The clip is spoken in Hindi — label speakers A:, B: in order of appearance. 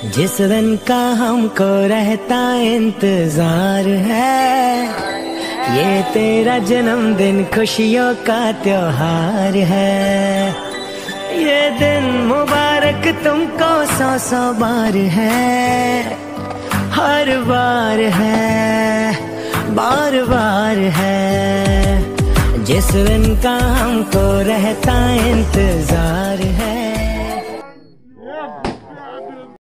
A: जिस दिन का हमको रहता इंतजार है, ये तेरा जन्मदिन खुशियों का त्योहार है। ये दिन मुबारक तुमको 100 बार है, हर बार है, बार बार है। जिस दिन का हमको रहता इंतजार है।